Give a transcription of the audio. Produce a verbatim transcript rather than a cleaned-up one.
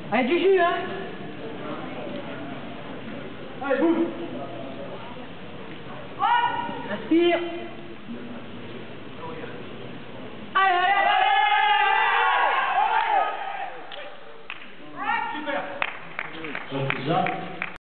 Allez, du jus, hein. Allez, bouge. Inspire. Allez, allez, allez. Super.